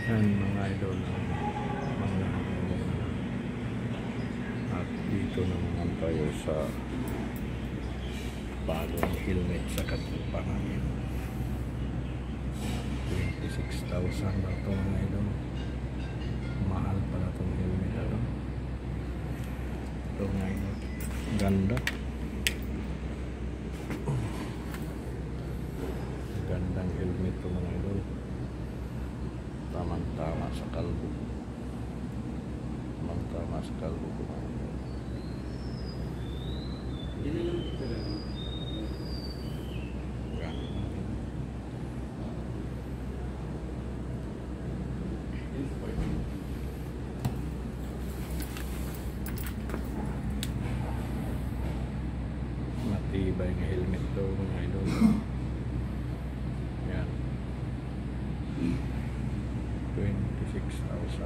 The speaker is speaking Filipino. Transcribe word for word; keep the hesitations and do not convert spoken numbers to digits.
Yan mga idol, mga at dito naman tayo sa bagong helmet sa katupa namin. Twenty-six thousand na ito mga idol. Mahal pala itong helmet ano? Ito mga idol, ganda gandang helmet ito mga idol. Tamang-tama sa kalbo. Tamang-tama sa kalbo ko. Matibay ng helmet to mga idol. Yan. twenty-six thousand.